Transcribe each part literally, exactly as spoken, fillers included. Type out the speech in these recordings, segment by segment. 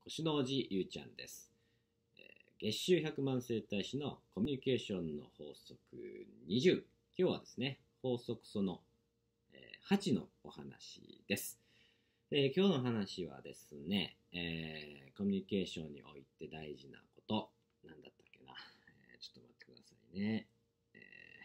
星の王子ゆうちゃんです。えー月収ひゃくまん生態師のコミュニケーションの法則にじゅう。今日はですね、法則その、えーはちのお話です。えー今日の話はですね、えーコミュニケーションにおいて大事なこと、なんだったっけな、えーちょっと待ってくださいね。え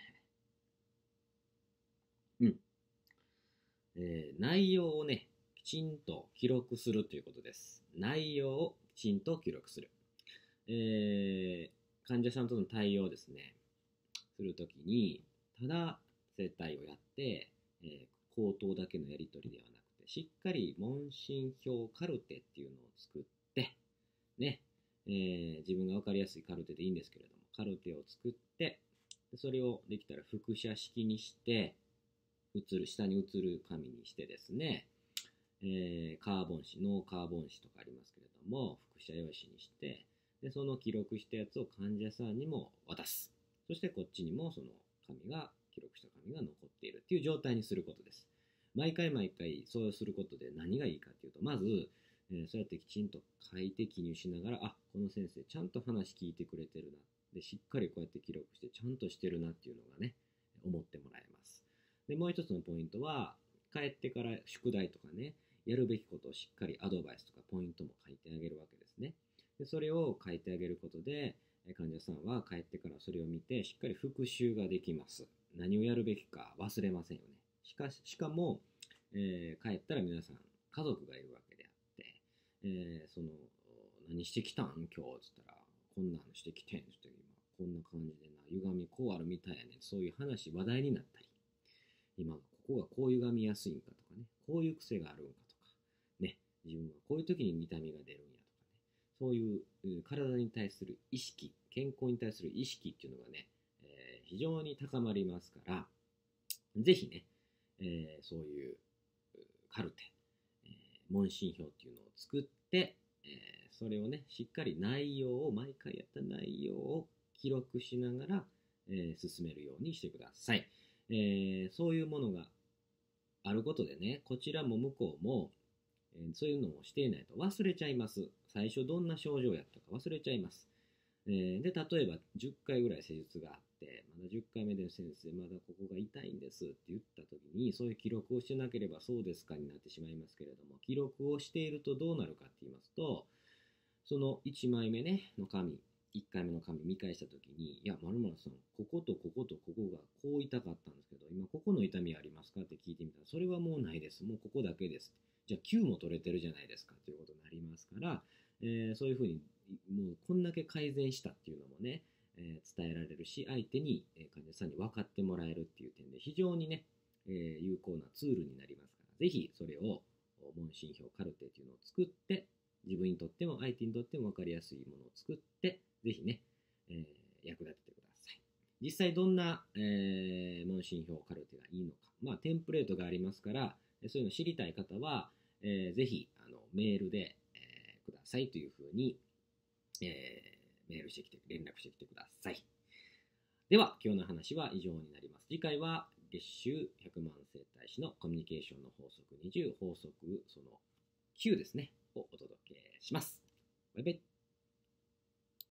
ーうん、えー内容をね、きちんと記録するということです。内容をきちんと記録する。えー患者さんとの対応ですね、するときに、ただ整体をやって、えー口頭だけのやり取りではなくて、しっかり問診票カルテっていうのを作って、ね、えー自分が分かりやすいカルテでいいんですけれども、カルテを作って、それをできたら複写式にして、写る、下に写る紙にしてですね、えーカーボン紙、ノーカーボン紙とかありますけれども、複写用紙にして、で、その記録したやつを患者さんにも渡す。そしてこっちにもその紙が、記録した紙が残っているっていう状態にすることです。毎回毎回そうすることで何がいいかっていうと、まず、えーそうやってきちんと書いて記入しながら、あ、この先生ちゃんと話聞いてくれてるな。で、しっかりこうやって記録してちゃんとしてるなっていうのがね、思ってもらえます。で、もう一つのポイントは、帰ってから宿題とかね、やるべきことをしっかりアドバイスとかポイントも書いてあげるわけですね。でそれを書いてあげることで、患者さんは帰ってからそれを見て、しっかり復習ができます。何をやるべきか忘れませんよね。しかし、しかも、えー帰ったら皆さん、家族がいるわけであって、えーその、何してきたん今日つったら、こんなんしてきてんって今、こんな感じでな、歪みこうあるみたいやねん。そういう話、話題になったり、今ここがこう歪みやすいんかとかね、こういう癖があるんかとか、ね、自分はこういう時に痛みが出るんやとかね、そういう体に対する意識、健康に対する意識っていうのがね、えー非常に高まりますから、ぜひね、えーそういうカルテ、えー問診票っていうのを作って、えーそれをね、しっかり内容を、毎回やった内容を記録しながら、えー進めるようにしてください。えーそういうものがあることでね、こちらも向こうも、えーそういうのをしていないと忘れちゃいます。最初どんな症状やったか忘れちゃいます。えーで、例えばじゅっかいぐらい施術があって、まだじゅっかいめで先生、まだここが痛いんですって言った時に、そういう記録をしてなければそうですかになってしまいますけれども、記録をしているとどうなるかって言いますと、そのいちまいめね、の紙、いっかいめの紙見返したときに、いや、まるまるさん、こことこことここがこう痛かったんですけど、今ここの痛みありますかって聞いてみたら、それはもうないです。もうここだけです。じゃあきゅうも取れてるじゃないですかということになりますから、えーそういうふうに、もうこんだけ改善したっていうのもね、えー伝えられるし、相手に、えー患者さんに分かってもらえるっていう点で、非常にね、えー有効なツールになりますから、ぜひそれを問診票カルテっていうのを作って、自分にとっても相手にとっても分かりやすいものを作って、ぜひね、えー役立ててください。実際どんな、えー問診票カルテがいいのか、まあ、テンプレートがありますから、そういうのを知りたい方は、えーぜひあのメールで、えーくださいというふうに、えーメールしてきて、連絡してきてください。では、今日の話は以上になります。次回は月収ひゃくまん整体師のコミュニケーションの法則にじゅう、法則そのきゅうですね、をお届けします。バイバイ。